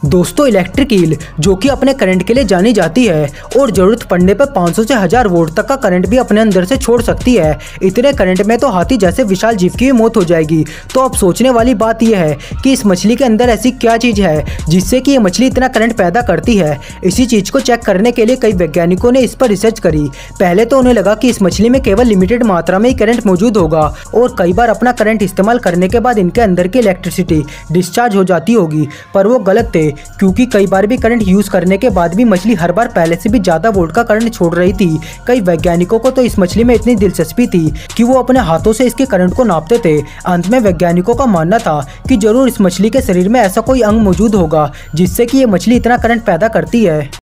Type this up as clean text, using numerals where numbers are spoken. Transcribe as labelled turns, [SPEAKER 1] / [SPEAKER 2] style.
[SPEAKER 1] दोस्तों electric eel जो कि अपने करंट के लिए जानी जाती है और जरूरत पड़ने पर 500 से 1000 वोल्ट तक का करंट भी अपने अंदर से छोड़ सकती है। इतने करंट में तो हाथी जैसे विशाल जीव की भी मौत हो जाएगी। तो अब सोचने वाली बात यह है कि इस मछली के अंदर ऐसी क्या चीज है जिससे कि ये मछली इतना करंट पैदा करती है। इसी चीज को चेक करने के लिए कई वैज्ञानिकों ने इस पर रिसर्च करी। पहले तो उन्हें लगा कि इस मछली में केवल लिमिटेड मात्रा में ही करंट मौजूद होगा और कई बार अपना करंट इस्तेमाल करने के बाद इनके अंदर की इलेक्ट्रिसिटी डिस्चार्ज हो जाती होगी, पर वो गलत थे क्योंकि कई बार भी करंट यूज करने के बाद भी मछली हर बार पहले से भी ज्यादा वोल्ट का करंट छोड़ रही थी। कई वैज्ञानिकों को तो इस मछली में इतनी दिलचस्पी थी कि वो अपने हाथों से इसके करंट को नापते थे। अंत में वैज्ञानिकों का मानना था कि जरूर इस मछली के शरीर में ऐसा कोई अंग मौजूद होगा जिससे कि ये मछली इतना करंट पैदा करती है।